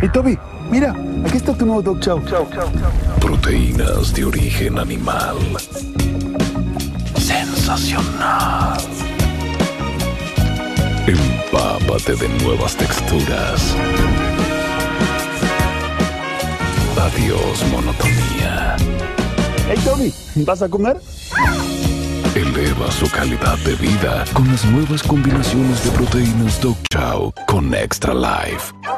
Hey, Toby, mira, aquí está tu nuevo Dog Chow. Proteínas de origen animal. Sensacional. Empápate de nuevas texturas. Adiós, monotonía. Hey, Toby, ¿vas a comer? Eleva su calidad de vida con las nuevas combinaciones de proteínas Dog Chow con Extralife.